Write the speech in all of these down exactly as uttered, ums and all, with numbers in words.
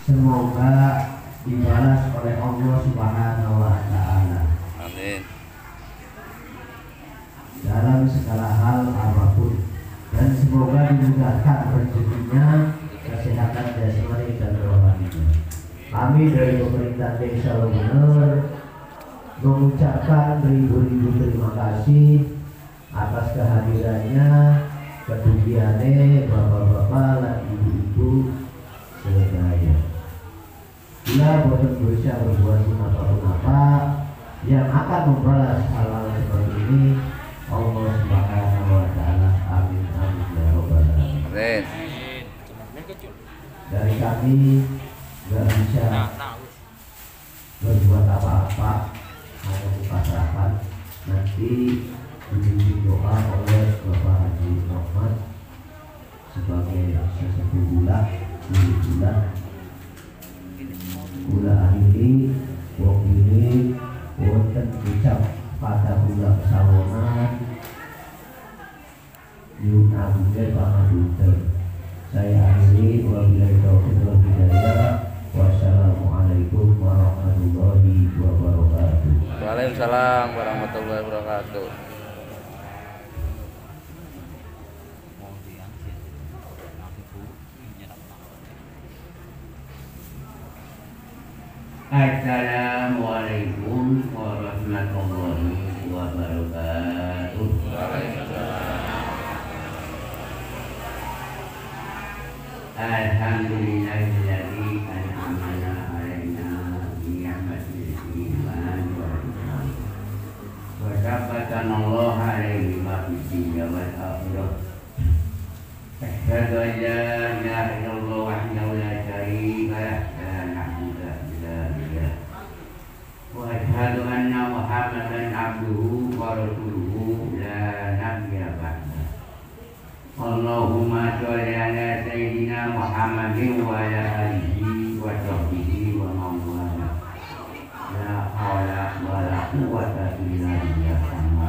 semoga dibalas oleh Allah Subhanahu wa Ta'ala. Amin. Dalam segala hal apapun, dan semoga dimudahkan rezekinya, kesehatan jasmani dan rohaninya. Kami dari pemerintah Desa Lubener mengucapkan ribu-ribu terima kasih atas kehadirannya, kedugiannya bapak-bapak dan ibu-ibu sedaya. Bila boten bisa berbuat apapun apa yang akan membalas hal-hal seperti ini, Allah Subhanahu wa Ta'ala. Amin amin ya rabbal alamin. Dari kami nggak bisa berbuat apa-apa, hanya dipasrahkan. Nanti dibimbing doa oleh Bapak Haji Muhammad sebagai sesepuh gula, gula gula gula akhiri, wong ini wonten ucap pada gula pesawanan yun abuge pangadunten. Saya akhiri, wabillahi taufiq wal hidayah. Wassalamualaikum warahmatullahi wabarakatuh. Waalaikumsalam warahmatullahi wabarakatuh. Assalamualaikum warahmatullahi wabarakatuh. Waalaikumsalam. Alhamdulillahilladzi an'amana 'alaina bi ni'matil iman wal Islam. Wa sabbatana Allah 'alaihi ma fid dunya wal akhirah. Asyhadu an la ilaha illallah wahdahu la syarika lah, la na'budu illa billah. Wa asyhadu anna Muhammadan 'abduhu wa rasuluhu la nabiyya ba'da. Allahumma sholli ala sayyidina Muhammadin wa ala alihi wa sahbihi wa man wala. La haula wa la quwwata illa billah.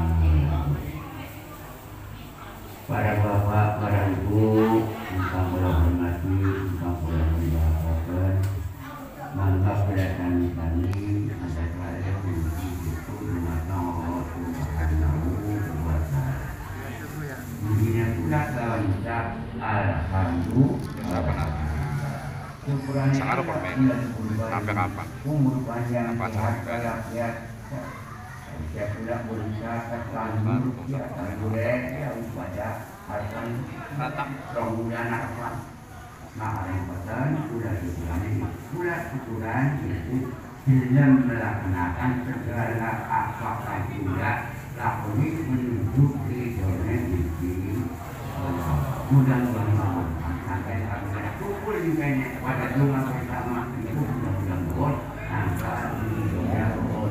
Para bapak, para ibu, engkau boleh hormati, engkau boleh mendoakan, mangga kedatangan kami ada keluarga kunci itu mengatang Allah Subhanahu wa Ta'ala. Begini pula kawan ucap alhamdulillah. Syukuran Sangat bermain. Sampai kapan? Umur panjang, Kapan sehat sampai? walafiat. Saya sudah berusaha kesalahan ya, dan boleh ya pada akan Datang. kemudian apa? Nah, yang pertama sudah syukuran ini, sudah syukuran itu dengan melaksanakan segala akhlak juga lakoni menuju ridhonya diri. Mudah-mudahan sampai akhir kumpul ini pada rumah bersama itu mudah-mudahan angka dunia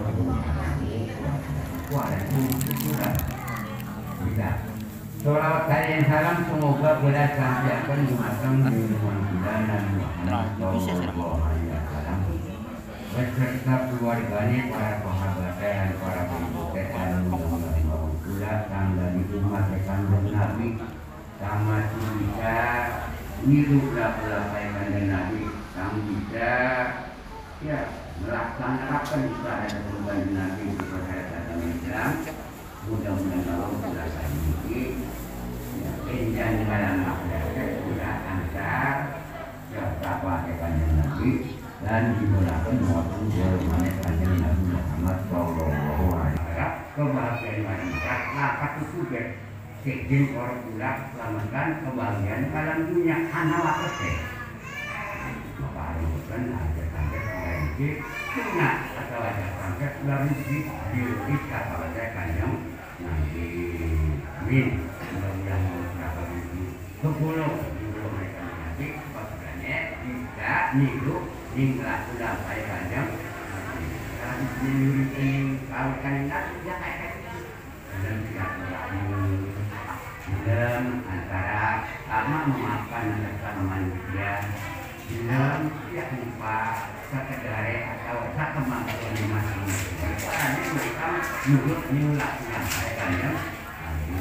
Waalaikumsalam. Bisa. Salawat kalian salam semoga berat sampaikan dimakan minuman bulan dan Muhammad Sallallahu Alaihi Wasallam beserta keluarganya, para sahabatnya, para pengikutnya, mudah-mudahan pula tanggal di rumah sekandung Nabi sama bisa hiduplah pula dengan Nabi yang bisa ya melaksanakan ibadah perubahan Nabi kepada Islam. Mudah-mudahan Allah melaksanakan ini ya, injak dalam akhlaknya sudah angkat ya dakwah kepada Nabi dan dimulakan maupun berumahnya kanjeng Nabi Muhammad Sallallahu Alaihi Wasallam. Kebahagiaan masyarakat lakat itu juga kejin orang pula selamatkan kebahagiaan dalam dunia anak wakil. Maka hari bukan ada sampai mengaji sunnah atau ada sampai lalu di diri kapal saya kanjeng nanti amin. Mudah-mudahan beberapa ribu sepuluh ribu mereka nanti pasalnya tidak hidup hingga sudah saya kanjeng dan diri ini kalau kalian tidak kayak dan tidak berani dalam antara sama memaafkan antara manusia dalam tidak lupa sekedar atau tak kemampuan masing-masing. Karena mereka menurut nyulak yang saya kanjeng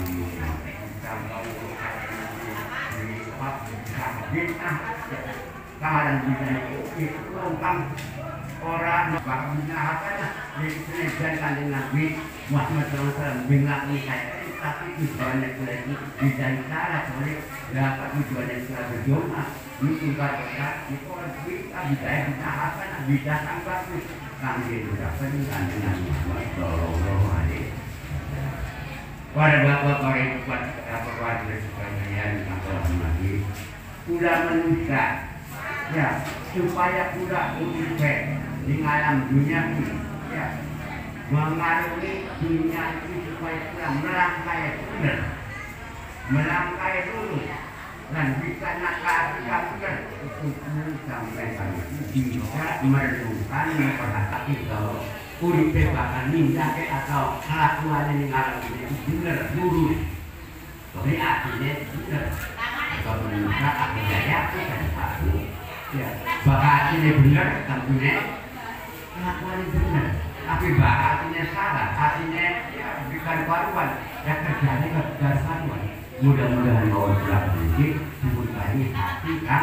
sampai bid'ah kamaran bisa itu longkang orang bakal apa lah di senejan kanjeng Nabi Muhammad shallallahu alaihi wasallam bilang saya tapi tujuannya lagi bisa cara boleh dapat tujuannya setelah berdoa itu berdoa itu kita bisa bisa apa lah bisa sampai kanjeng Nabi kanjeng Muhammad shallallahu alaihi wasallam. Para bapak para ibu para warga sekalian yang Nabi sudah manusia ya supaya sudah urip di alam dunia ini ya mengarungi dunia ini supaya kita melangkai benar melangkai dulu dan bisa nakal-nakal benar itu sampai kami bisa merenungkan memperhatikan kalau urip bahkan nindake atau kelakuan yang alam dunia itu benar lurus jadi artinya benar kalau manusia aku daya kan satu ya bahkan ini benar tentunya kelakuan itu benar tapi bahasanya salah artinya ya bukan karuan ya terjadi kegasanuan mudah-mudahan bahwa telah sedikit dimulai hati kan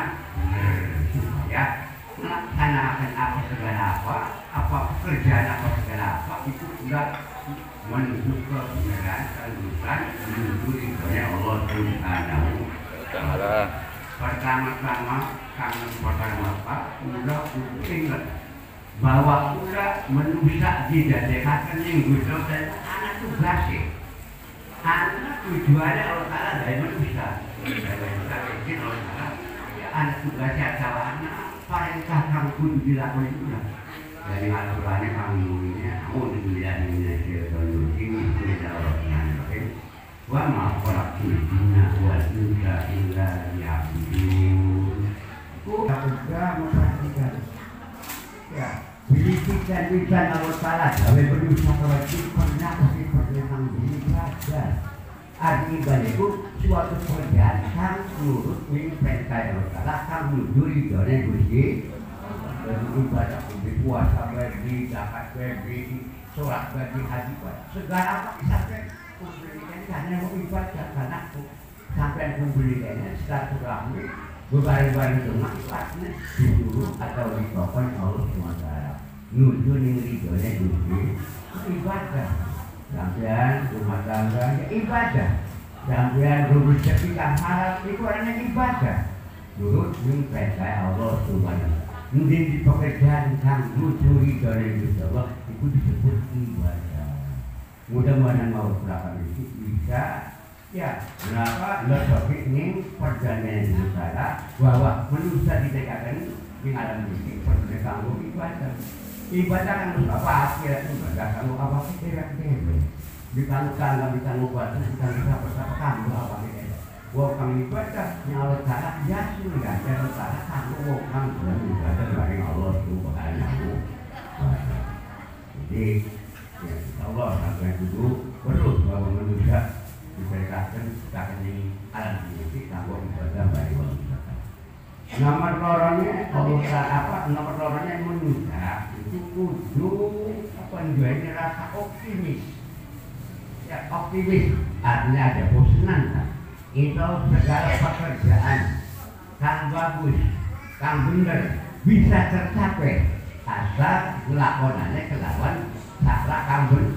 supaya melaksanakan apa segala apa apa pekerjaan apa segala apa itu sudah menuju ke kebenaran kelusan menuju ridhonya Allah Subhanahu wa taala. Pertama-tama kami pertama apa udah ingat bahwa udah manusia didadekkan yang gudo dan anak itu basi anak tujuannya Allah Ta'ala dari manusia dari Allah Ta'ala anak itu basi atau anak perintah kamu kudu dilakukan itu lah dari aturannya kamu ini mau dilihat ini syaitan ini sudah Allah Ta'ala wa ma khalaqtul jinna wal insa illa liya'budun. Kita sudah memperhatikan ya bilikan lisan Allah Ta'ala gawe berusaha wajib pernah kasih perjalanan beribadah arti baliku suatu pekerjaan yang nurut ini perintah Allah Ta'ala yang menuju ridhonya Gusti dari ibadah bagi puasa bagi zakat bagi sholat bagi haji segala apa sampai memberikan karena mau ibadah karena sampai memberikannya silaturahmi berbalik-balik dengan ibadah disuruh atau dikokon Allah subhanahu wa taala nuju ning ridhonya Gusti ibadah sampean rumah tangga ya ibadah sampean rezeki kang halal itu orangnya ibadah nurut ning perintah Allah subhanahu wa taala mungkin di pekerjaan kang nuju ridhonya Gusti Allah itu disebut ibadah. Mudah-mudahan mau berapa itu bisa ya kenapa lebih ini perjalanan masalah bahwa manusia didekatkan di alam ini perlu kamu ibadah ibadah kan harus apa akhirnya ibadah kamu apa kira-kira dikalukan kami kamu buat kita bersama kamu apa kira wah kamu ibadah yang Allah Ta'ala ya sudah Allah Ta'ala kamu wah kamu ibadah dari Allah Subhanahu wa taala. Jadi ya Allah sampai dulu perlu bahwa manusia diberikan akan di alam ini kamu ibadah bagi manusia. Nomor lorongnya Allah apa nomor lorongnya manusia itu kudu apa menjualnya rasa optimis ya optimis artinya ada bosanan kan itu segala pekerjaan kang bagus kang bener bisa tercapai asal lakonannya kelawan salah kang bener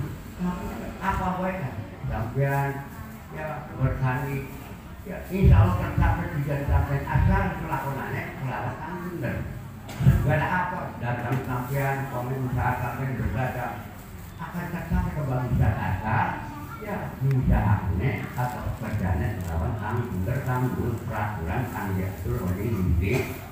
apa baik sampean ya bertani ya insya Allah tercapai bisa tercapai asal lakonannya kelawan kang bener segala apa dalam sampean komen usaha sampean berdagang akan tercapai kebagusan asal ya usahaannya atau pekerjaannya lawan kang bener kang bener peraturan kang diatur oleh inti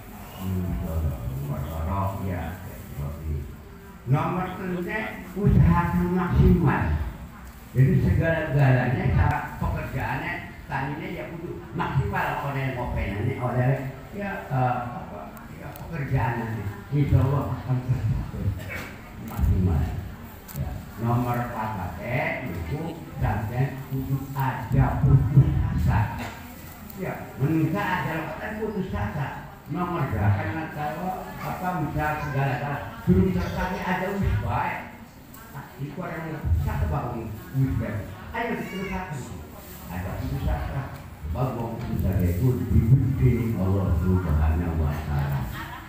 bersorok ya nomor tiga usahakan maksimal jadi segala-galanya cara pekerjaannya tadinya ya kudu maksimal oleh ngopenannya oleh ya apa ya pekerjaannya insya Allah akan tercapai maksimal ya. Nomor empat itu sampai kudu ada putus asa ya menikah adalah kan putus asa nomor dua karena kalau apa misal segala-galanya belum tercapai ada usaha itu orang yang satu bangun usaha ayo diteruskan ada usaha bahwa usaha itu dibimbing Allah Subhanahu wa taala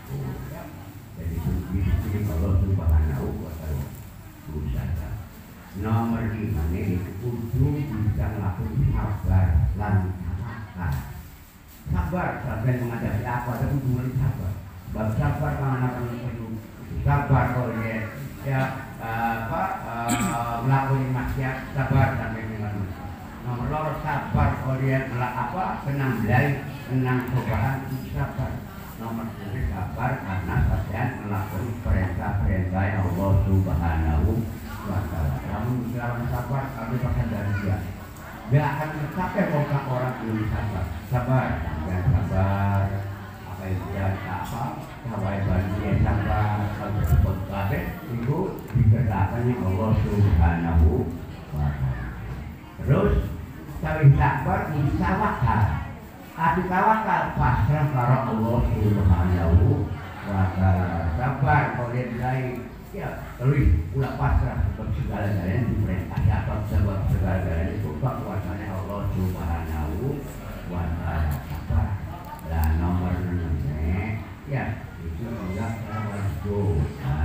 Jadi itu Allah Subhanahu wa taala. Berusaha. Nomor lima ini kudu bisa melakukan sabar lan tawakal. Sabar sampai menghadapi apa tapi kudu sabar. Bab sabar karena perlu sabar kalau dia ya apa melakukan maksiat sabar sampai dengan nomor loro sabar kalau dia melakukan apa senang belai senang cobaan sabar. Nomor tiga sabar karena kalian melakukan perintah-perintah Allah Subhanahu wa taala. Kamu dalam sabar kami pakai dari dia. Dia akan mencapai muka orang yang sabar. Sabar, dan sabar. Apa yang dia apa? Kawai bandia sabar. Kalau disebut kabeh itu dikerjakannya Allah Subhanahu wa taala. Terus kami sabar tawakal. Ati tawakal pasrah karo Allah Subhanahu wa taala. Sabar kalau dia mulai ya terus ulah pasrah sebab segala-galanya diperintah apa sebab segala-galanya itu kuasanya Allah Subhanahu wa taala. Sabar. Dan nomor enam ya itu enggak terwajib.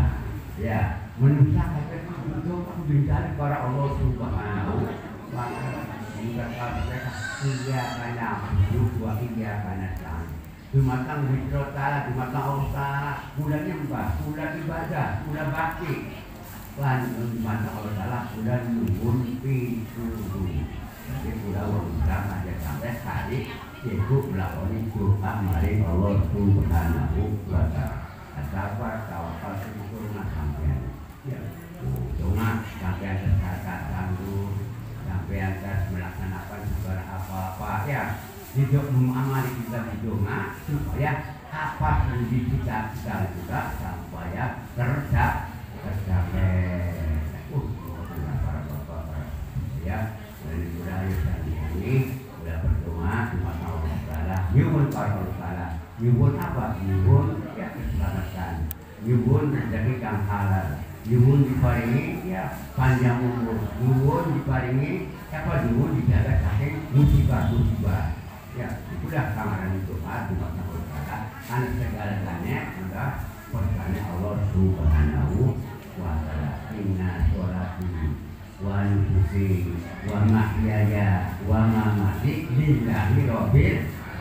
Ya menusakan itu kudu dicari para Allah Subhanahu wa taala. Jika mereka iya karena dua iya karena sang Jumatang hijrah ta'ala, Jumatang Allah ta'ala bulannya apa? Bulan ibadah, bulan bakti lan Jumatang Allah ta'ala bulan nuhun pituhu. Jadi bulan wujudkan aja sampai hari yaitu melakoni doa maring Allah Subhanahu wa ta'ala. Sabar tawakal syukur sampean ya doa sampean tercatat tangguh sampai atas melaksanakan segala apa-apa ya hidup mengamali kita di doa supaya apa yang kita kita juga sampai kerja tercapai. Uh, para bapak para ya dari budaya ini sudah berdoa di mata Allah Taala. Nyuwun para Taala. Nyuwun apa? Nyuwun ya keselamatan. Nyuwun rezeki kang halal. Nyuwun diparingi ya panjang umur, nyuwun diparingi apa nyuwun dijaga saking musibah-musibah. Ya itulah kamaran doa di mata Allah. Karena segala-galanya sudah pertanyaan Allah Subhanahu wa taala. Inna sholati wa nusuki wa mahyaya wa mamati lillahi rabbil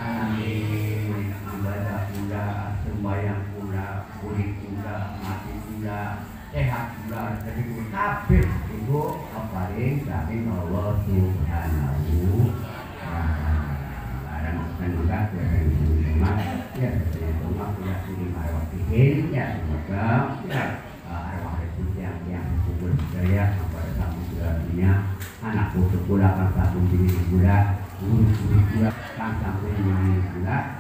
alamin. Ibadah pula, sembahyang pula, kulit pula, mati pula, sehat pula, jadi kabeh itu paling saking Allah Subhanahu wa taala. Ada maksudnya juga yang semua ya semua punya diri marwatihin ya semoga ya arwah itu yang yang kubur saya pada satu bulannya anak putu pula kan satu bini pula guru guru pula kan satu bini pula